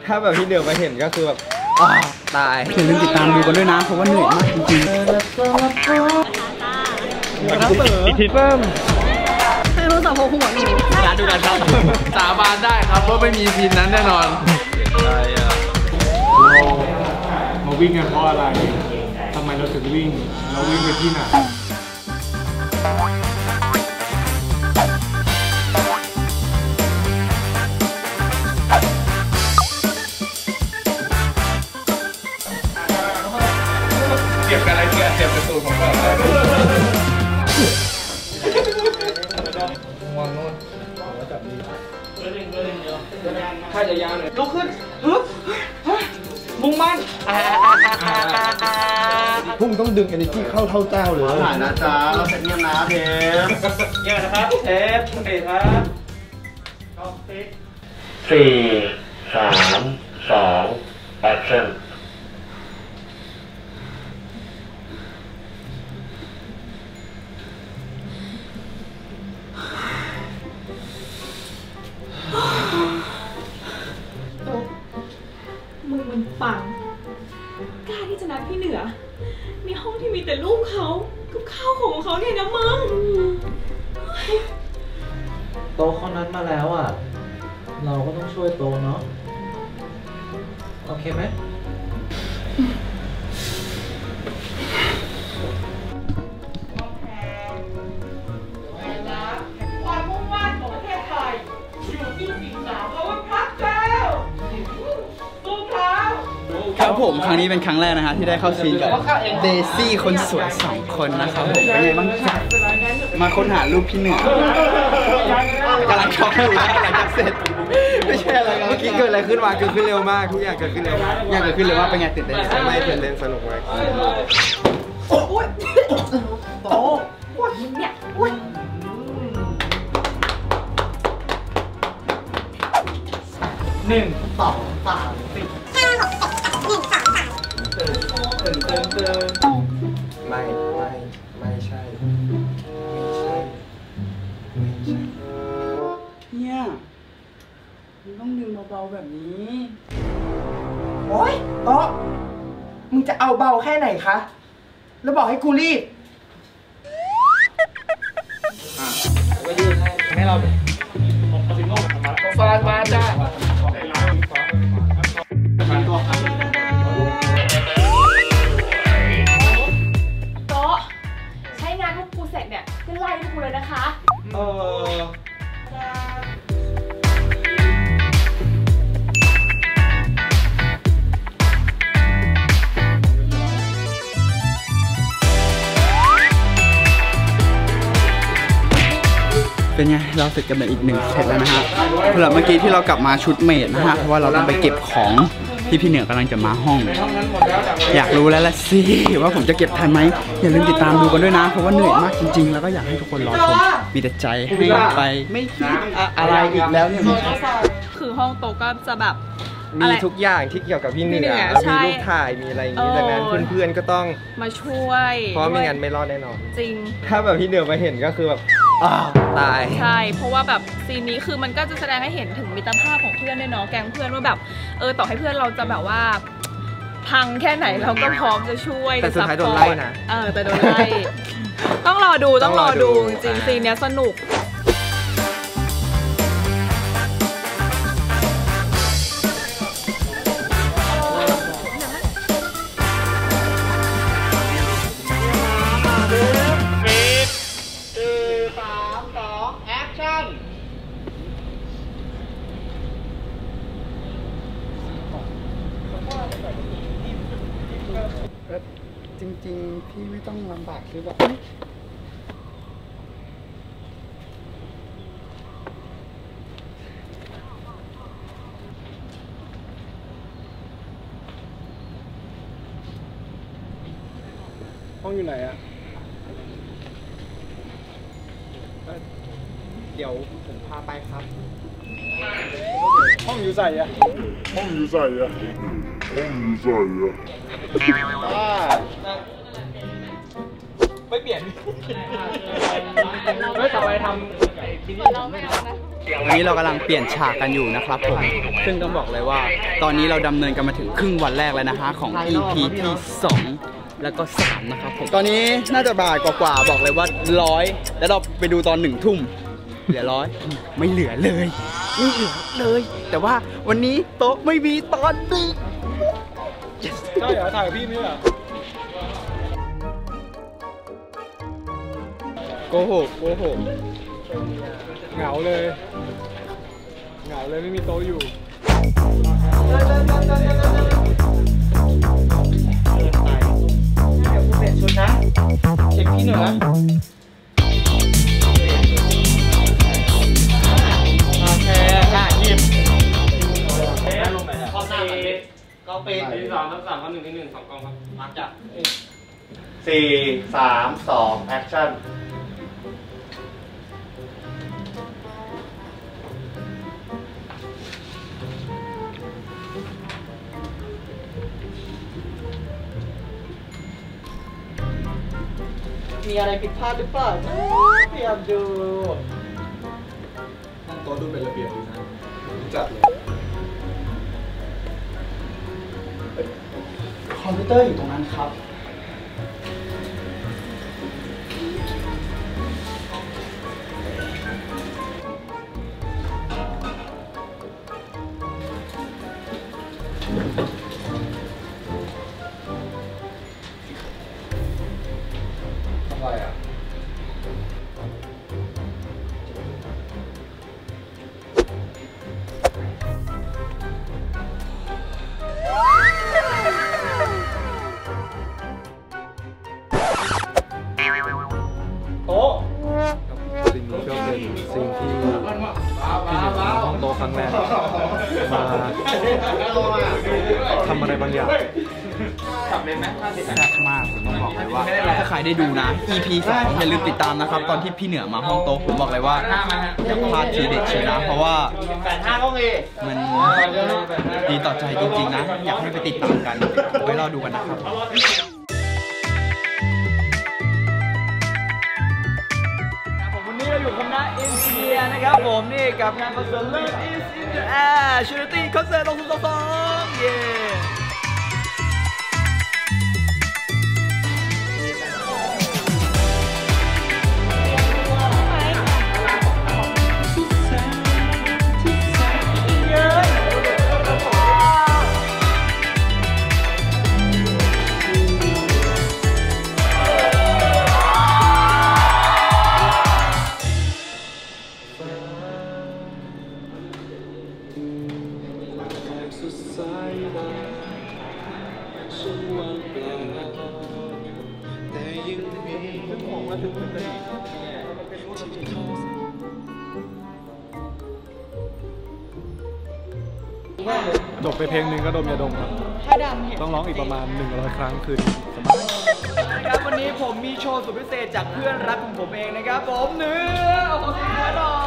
ถ้าแบบพี่เหนือมาเห็นก็คือแบบตายอย่าลืมติดตามดูกันด้วยนะเพราะว่าเหนื่อยมากจริงๆอีกทีเพิ่มให้รู้สับหัวหนูการดูกันครับสาบานได้ครับว่าไม่มีทีมนั้นแน่นอนเรามาวิ่งกันเพราะอะไรทำไมเราถึงวิ่งเราวิ่งไปที่ไหนเก็บกันอะไรเก็บกระสุนของเราวางโน่นจับดีถ้าจะยาวเลยลุกขึ้นฮึบมุ่งมั่นพุ่งต้องดึง energy เข้าเท่าเจ้าเลยถ่ายนะจ๊ะเราเสร็จเงียบนะเทปเงียบนะครับเทปเทปครับ 4 3 2 action มึงมันปังกล้าที่จะนัดพี่เหนือในห้องที่มีแต่รูปเขากับข้าวของเขาเนี่ยนะมึงโตเขานัดมาแล้วอ่ะเราก็ต้องช่วยโตเนาะโอเคไหมความมุ่งมั่นของประเทศไทยอยู่ที่สิ่งสาวเขาว่าพักเจ้าสู้เขาครับผมครั้งนี้เป็นครั้งแรกนะฮะที่ได้เข้าซีนกับเดซี่คนสวย2 คนนะครับผมเป็นไงบ้างครับมาค้นหารูปพี่เหนือกำลังช็อกอยู่นะหลังจากเสร็จไม่ใช่อะไรเมื่อกี้เกิดอะไรขึ้นมาเกิดขึ้นเร็วมากทุกอย่างเกิดขึ้นเร็วมากอย่างเกิดขึ้นเร็วมากเป็นไงตื่นเต้นไม่ตื่นเต้นสนุกมากโอ้ยโอ้ยมึงเนี่ยโอ้ย 1 2 3 4 ไม่ใช่เนี่ยมึงต้องดึงเบาๆแบบนี้โอ๊ยโต๊ะมึงจะเอาเบาแค่ไหนคะแล้วบอกให้กูรีบก็ยืนให้เราฟาดมาจ้าโต๊ะใช้งานพวกกูเสร็จเนี่ยก็ไล่พวกกูเลยนะคะเป็นไงเราเสร็จกันไปอีก1 เซตแล้วนะฮะสำหรับเมื่อกี้ที่เรากลับมาชุดเมดนะฮะเพราะว่าเราต้องไปเก็บของที่พี่เหนือกำลังจะมาห้องอยากรู้แล้วละสิว่าผมจะเก็บทันไหมอย่าลืมติดตามดูกันด้วยนะเพราะว่าเหนื่อยมากจริงๆแล้วก็อยากให้ทุกคนรอชมมีแต่ใจให้ไปไม่คิดอะไรอีกแล้วเนี่ยคือห้องโต๊ะก็จะแบบมีทุกอย่างที่เกี่ยวกับพี่เหนือมีรูปถ่ายมีอะไรอย่างนี้ดังนั้นเพื่อนๆก็ต้องมาช่วยเพราะไม่งั้นไม่รอดแน่นอนจริงถ้าแบบพี่เหนือมาเห็นก็คือแบบตายใช่เพราะว่าแบบซีนนี้คือมันก็จะแสดงให้เห็นถึงมิตรภาพของเพื่อนด้วยเนาะแก๊งเพื่อนว่าแบบต่อให้เพื่อนเราจะแบบว่าพังแค่ไหนเราก็พร้อมจะช่วยแต่สุดท้ายโดนไล่นะแต่โดนไล่ต้องรอดูจริงซีนเนี้ยสนุกจริงๆพี่ไม่ต้องลำบากคือแบบห้องอยู่ไหนอะเดี๋ยวผมพาไปครับห้องอยู่ใส่อะไม่เปลี่ยนไม่ต่อไปทำเราไม่เอานะวันนี้เรากำลังเปลี่ยนฉากกันอยู่นะครับผมซึ่งต้องบอกเลยว่าตอนนี้เราดำเนินกันมาถึงครึ่งวันแรกแล้วนะฮะของ EP ที่ 2 แล้วก็ 3 นะครับผมตอนนี้น่าจะบ่ายกว่าๆบอกเลยว่า100แล้วเราไปดูตอน1 ทุ่มเหลือ100ไม่เหลือเลยไม่เหลือเลย แต่ว่าวันนี้โต๊ะไม่มีตอนดึกใช่เหรอถ่ายกับพี่ไม่เหรอโกหกเหงาเลยไม่มีโต๊ะอยู่เดี๋ยวกูเปลี่ยนชุดนะเช็คพี่เหนือโอเคได้หยิบข้อหน้าก็เป็นที่ 2 ข้อ 1 ที่ 1 2 กองครับมาจับ 4 3 2 แอคชั่นมีอะไรผิดพลาดหรือเปล่าพยายามดูนั่งโต๊ะดูเป็นระเบียบดีนะจัดเลยคอมพิวเตอร์อยู่ตรงนั้นครับอะไรอ่ะโต๊ะสิ่งนี้ก็เป็นสิ่งที่พี่หนึ่งห้องโต๊ะครั้งแรกมาทำอะไรบางอย่างขับเลยไหมแซ่บมากผมต้องบอกเลยว่าถ้าใครได้ดูนะ EP 2อย่าลืมติดตามนะครับตอนที่พี่เหนือมาห้องโต๊ะผมบอกเลยว่าอย่าพลาดทีเด็ดเลยนะเพราะว่า 85ก็มีมันดีต่อใจจริงๆนะอยากให้ไปติดตามกันไว้รอดูกันนะครับวันนี้เราอยู่คณะเอ็นจิเนียร์นะครับผมนี่กับงานคอนเสิร์ต Love is in the air Charity Concert 2022 เย้จบไปเพลงหนึ่งก็ดมยาดมครับต้องร้องอีกประมาณ100 ครั้งคืนสบายนะครับวันนี้ผมมีโชว์สุดพิเศษจากเพื่อนรักของผมเองนะครับผมเนื้อขอเสียงหน่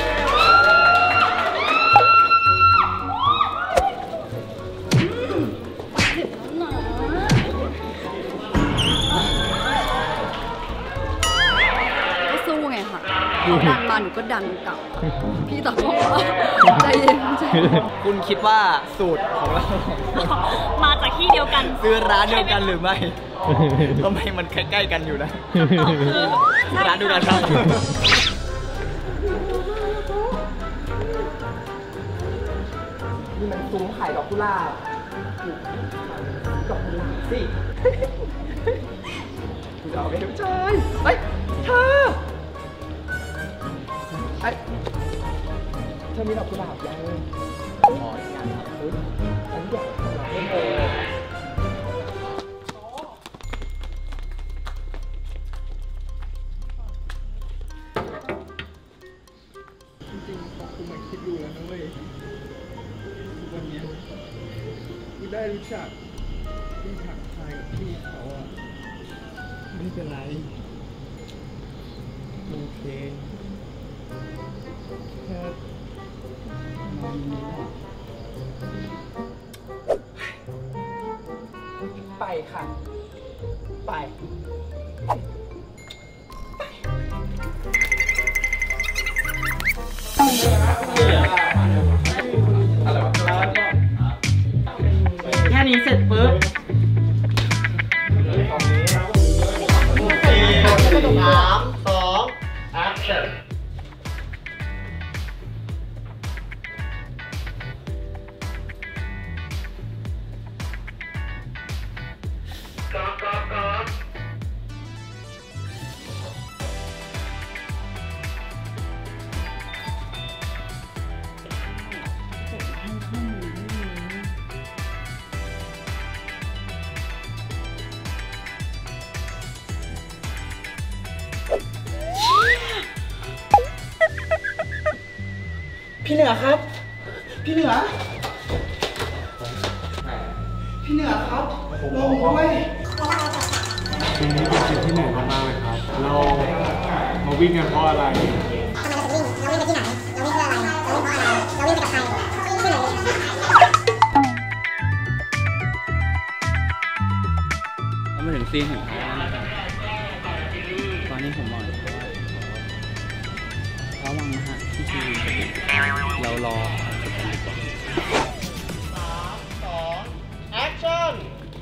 อยสู้ไงค่ะดันมาหนูก็ดันกลับพี่ตอบว่าใจเย็นคุณคิดว่าสูตรของเรามาจากที่เดียวกันซื้อร้านเดียวกันหรือไม่ทำไมมันใกล้ๆกันอยู่นะร้านเดียวกันครับนี่มันซุ้มขายดอกกุหลาบดอกกุหลาบสิกูจะเอาไปดูใจเฮ้ยเธอมีดอกกุหลาบยังอ๋อยังครับอันนี้อยากทำอะไรให้เธอจริงๆพอคุณมาคิดดูแล้วนะเว้ยวันนี้กูได้รู้จักพี่ถักทายกับพี่เขาอ่ะไม่เป็นไรโอเคแค่ไปค่ะไป 3 2 action พี่เหนือครับ พี่เหนือ พี่เหนือครับลงด้วยปีนี้เป็นสิ่งที่เหนื่อยมากๆเลยครับ เรามาวิ่งกันเพราะอะไรแล้วมาถึงซีนของเขาตอนนี้ผมบอกเลยว่าระวังนะฮะที่ทีวีเรารอ action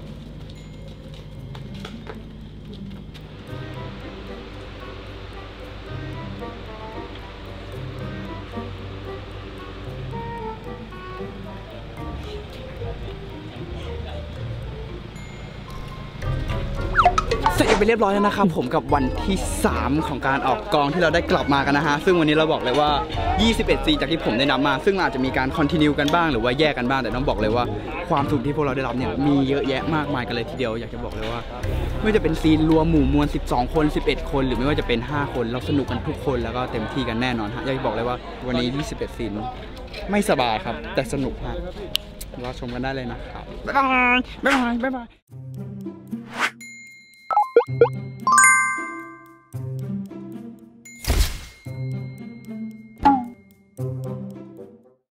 เสร็จไปเรียบร้อยแล้วนะครับผมกับวันที่ 3 ของการออกกองที่เราได้กลับมากันนะฮะซึ่งวันนี้เราบอกเลยว่า 21 ซีนจากที่ผมได้นับมาซึ่งอาจจะมีการคอนติเนียกันบ้างหรือว่าแยกกันบ้างแต่ต้องบอกเลยว่าความสุขที่พวกเราได้รับเนี่ยมีเยอะแยะมากมายกันเลยทีเดียวอยากจะบอกเลยว่าไม่ว่าจะเป็นซีนรวมหมู่มวล12 คน11 คนหรือไม่ว่าจะเป็น5 คนเราสนุกกันทุกคนแล้วก็เต็มที่กันแน่นอนฮะอยากจะบอกเลยว่าวันนี้21 ซีนไม่สบายครับแต่สนุกฮะรอชมกันได้เลยนะครับบ๊ายบายบ๊ายบายบ๊ายบาย